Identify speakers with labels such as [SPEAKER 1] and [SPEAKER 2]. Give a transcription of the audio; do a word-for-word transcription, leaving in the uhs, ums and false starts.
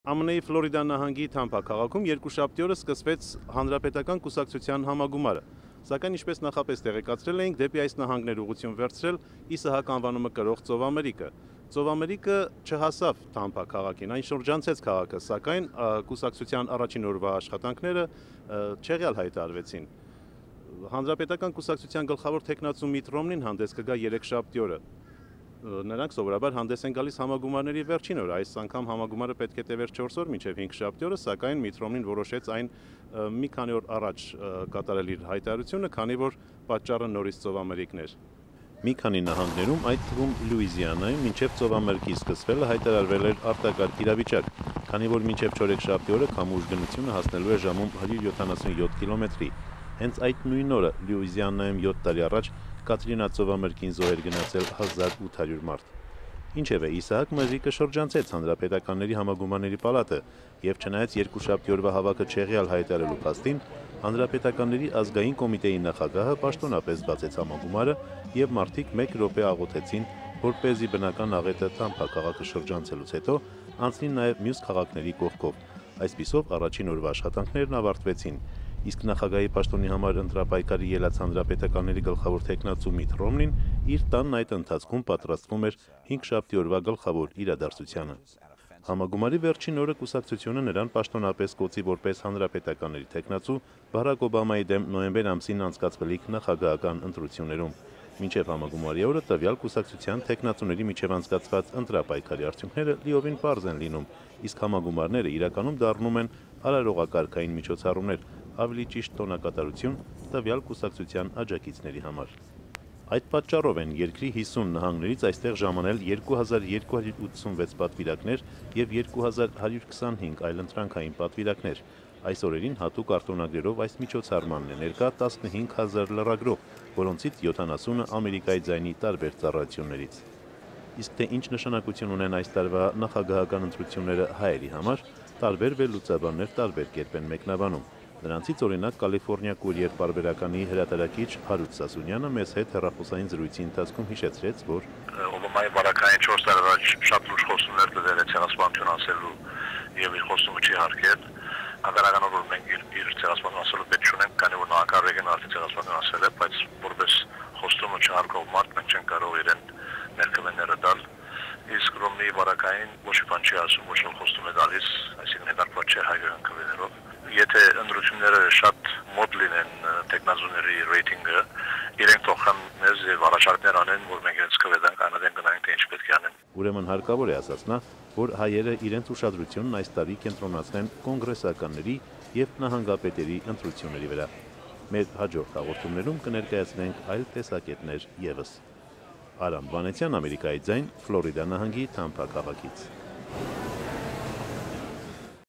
[SPEAKER 1] Ամն Էի Ֆլորիդա նահանգի Թամփա քաղաքում երկուշաբթի օրը սկսվեց հանրապետական կուսակցության համագումարը, սակայն ինչպես նախապես տեղեկացրել էինք, դեպի այս նահանգներ ուղղություն վերցրել ԻՍՀԱԿ անվանումը կրող ծովամերիկը։ Ծովամերիկը չհասավ Թամփա քաղաքին, այն շրջանցեց քաղաքը, սակայն կուսակցության առաջին օրվա աշխատանքները չեղյալ հայտարարվեցին։ Հանրապետական կուսակցության գլխավոր թեկնածու Միթ Ռոմնին հանդես կգա երեքշաբթի օրը։ Նրանք սովորաբար հանդես են գալիս համագումարների վերջին օրը, այս անգամ համագումարը պետք է տևեր չորս օր մինչև հինգշաբթի օրը, սակայն Միթ Ռոմնին որոշեց այն մի քանի օր առաջ կատարել իր հայտարարությունը, քանի որ պատճառը նորից ծովամերիկն էր։ Մի քանի նահանգներում, այդ թվում Լուիզիանայում, մինչև ծովամերկի սկսվելը հայտարարվել էր արտակարգ իրավիճակ, քանի որ մինչև չորեքշաբթի օրը քամու ուժգնությունը հասնելու է ժամում հարյուր յոթանասունյոթ կիլոմետրի։ Հենց այդ նույն օրը Լուիզիանայում յոթ տարի առաջ Կատրինա ծովամերկին զոհեր գնացել հազար ութ հարյուր մարդ։ Ինչևէ, ԻՍՀԱԿ մերիկը շրջանցեց հանրապետականների համագումարների պալատը եւ չնայած երկուշաբթի օրվա հավաքը չեղյալ հայտարարելու փաստին, հանրապետականների ազգային կոմիտեի նախագահը պաշտոնապես բացեց համագումարը եւ մարդիկ մեկ րոպե աղոթեցին, որպեսզի բնական աղետը Թամփա քաղաքը շրջանցելուց հետո անցնի նաեւ մյուս քաղաքների կողքով։ Այսպիսով առաջին օրվա աշխատանքներն ավարտվեցին, իսկ նախագահի պաշտոնի համար ընտրապայքարի ելած հանրապետականների գլխավոր թեկնածու Միթ Ռոմնին իր տանն այդ ընթացքում պատրաստվում էր հինգշաբթի օրվա գլխավոր իրադարձությանը։ Համագումարի վերջին օրը կուսակցությունը նրան պաշտոնապես կոչի որպես հանրապետականների թեկնածու Բարակ Օբամայի դեմ նոյեմբեր ամսին անցկացվելիք նախագահական ընտրություններում։ Մինչև համագումարի օրը տվյալ կուսակցության թեկնածուների միջև անցկացված ընտրապայքարի արդյունքները լիովին պարզ են լինում, իսկ համագումարները իրականում դառնում են արարողակարգային միջոցառումներ, ավելի ճիշտ տոնակատարություն տվյալ կուսակցության աջակիցների համար։ Այդ պատճառով են երկրի հիսուն նահանգներից այստեղ ժամանել երկու հազար երկու հարյուր ութսունվեց պատվիրակներ եւ երկու հազար հարյուր քսանհինգ այլ ընտրանքային պատվիրակներ։ Այս օրերին հատուկ արտոնագրերով այս միջոցառմանն է ներկա տասնհինգ հազար լրագրող, որոնցից յոթանասունը Ամերիկայի ձայնի տարբեր ծառայություններից։ Իսկ թե ինչ նշանակություն ունեն այս տարվա նախագահական ընտրությունները հայերի համար, տարբեր վերլուծաբաններ տարբեր կերպ են մեկնաբանում։ Նրանցից օրինակ Կալիֆոռնիա Կուրիեր պարբերականի հրատարակիչ Հարութ Սասունյանը մեզ հետ հեռախոսային զրույցի ընթացքում հիշեցրեց, որ
[SPEAKER 2] Օբամայի բարակային չորս տարի առաջ շատ լուրջ խոստումներ տվել է ցեղասպանություն ասելու եւ իր խոստումը չի հարգել։ Անդրադառնալով որ մենք իր իր ցեղասպանություն ասելու պետք չունենք, քանի որ նախագահն արդեն ցեղասպանություն ասել է, բայց որպես խոստումը չհարգող մարդ մենք չենք կարող իրեն ներկայացնել տալ։ Իսկ Ռոմնիի բարակային ոչ մի բան չի ասում, ոչ մի խոստում է տալիս, այսինքն հետարկված չէ հայկական քվեներով։ Եթե ընտրությունները շատ մոտ լինեն տեխնազուների ռեյտինգը, իրենք թողան մեզ եւ առաջարկներ անեն, որ մենք իրենց կվետանք անադեն գնանք թե ինչ պետք է անեն։
[SPEAKER 1] Ուրեմն հարկավոր է ասած նա, որ հայերը իրենց ուշադրությունն այս տարի կենտրոնացնեն կոնգրեսականների եւ նահանգապետերի ընտրությունների վրա։ Մեր հաջորդ հաղորդումներում կներկայացնենք այլ տեսակետներ եւս։ Արամ Վանեցյան, Ամերիկայի ձայն, Ֆլորիդա նահանգի Թամփա քաղաքից։